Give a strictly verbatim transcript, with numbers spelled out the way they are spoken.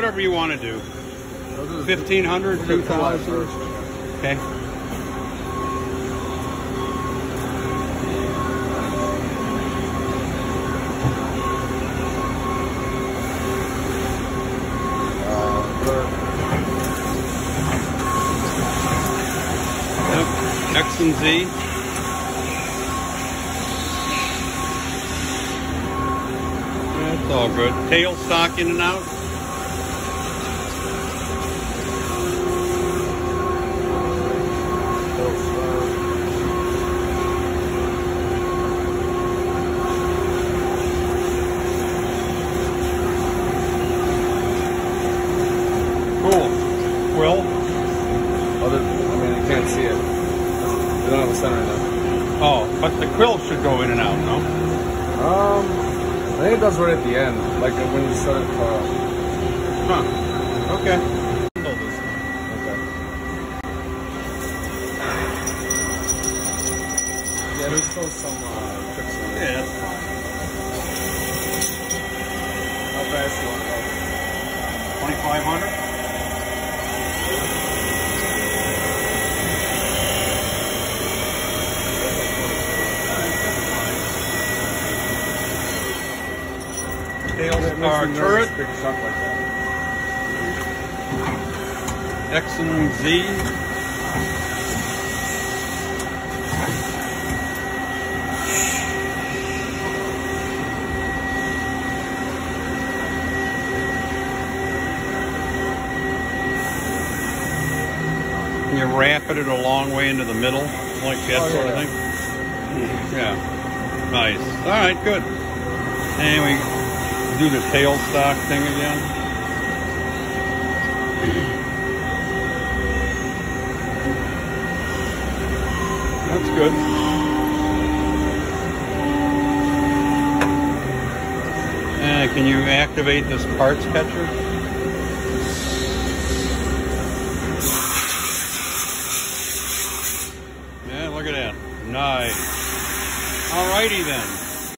whatever you want to do. fifteen hundred, two thousand. Okay. Yep. X and Z. That's all good. Tail stock in and out. Quill? Other, I mean, you can't see it. You don't have a center enough. Oh, but the quill should go in and out, no? Um, I think it does right at the end, like when you set it far. Huh. Okay. Okay. Yeah, there's still some uh, tricks in it. Yeah, that's fine. How fast do you want to go? twenty-five hundred? Tail star turret, big stuff like that. X and Z. You rapid it a long way into the middle, like that oh, sort yeah. of thing. Yeah, nice. All right, good. And we do the tail stock thing again. That's good. Uh, can you activate this parts catcher? Yeah, look at that. Nice. Alrighty then.